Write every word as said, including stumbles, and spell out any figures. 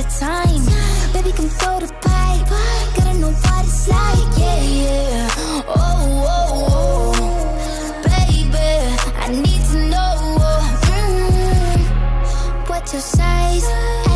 time. Baby, come throw the pipe. Gotta know what it's like, yeah, yeah. Oh, oh, oh, baby, I need to know. Mm, what's your size?